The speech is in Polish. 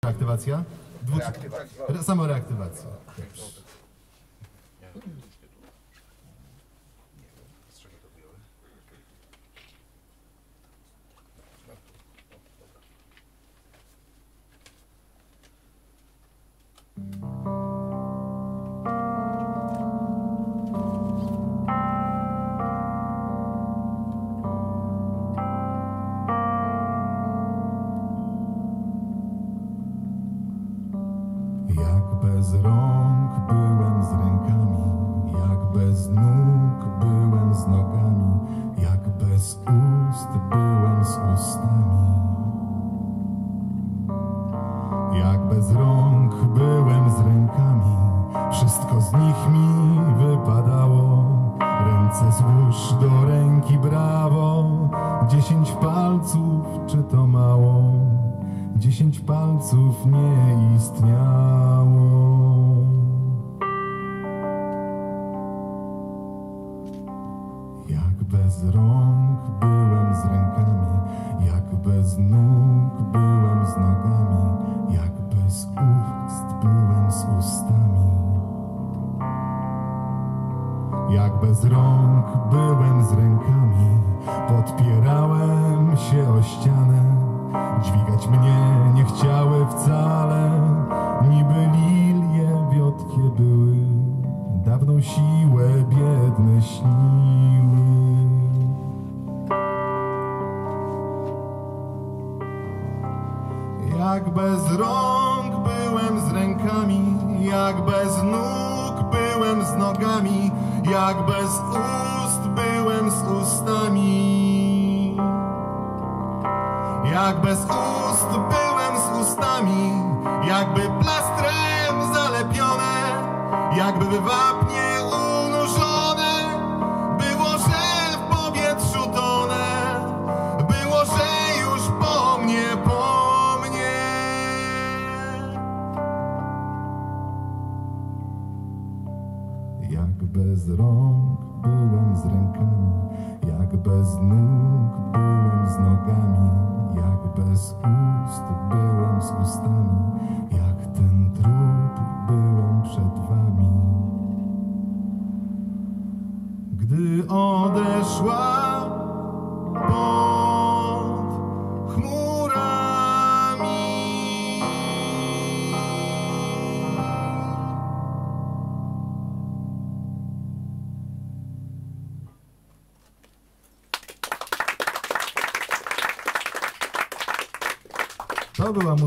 aktywacja? Samoreaktywacja. Jak bez rąk byłem z rękami, jak bez nóg byłem z nogami, jak bez ust byłem z ustami. Jak bez rąk byłem z rękami, wszystko z nich mi wypadało. Ręce złóż do ręki, brawo, 10 palców, czy to mało? 10 palców nie istniało. Jak bez rąk byłem z rękami, jak bez nóg byłem z nogami, jak bez ust byłem z ustami. Jak bez rąk byłem z rękami, podpierałem się o ścianę. Dźwigać mnie nie chciały wcale, niby lilie wiotkie były, dawną siłę biedne śniły. Jak bez rąk byłem z rękami, jak bez nóg byłem z nogami, jak bez ust byłem z ustami. Jak bez ust byłem z ustami, jakby plastrem zalepione, jakby we wapnie unurzone. Było, że w powietrzu tonę, było, że już po mnie, po mnie. Jak bez rąk byłem z rękami, jak bez nóg byłem z nogami, jak bez ust byłem z ustami, jak ten trup byłem przed wami. Gdy odeszła pod chmurami, to była